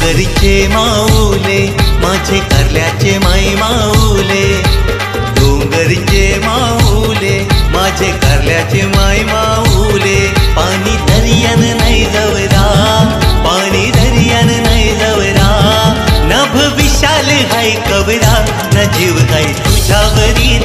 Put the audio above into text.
डोंगरचे माऊले माझे कारल्याचे माई माऊले, डोंगरचे माऊले माझे कारल्याचे माई माऊले। पाणी दर्यान नाही जवरा, पाणी दर्यान नाही जवरा, नभ विशाल हाय कवरा, न जीव काय तुझ्यावरी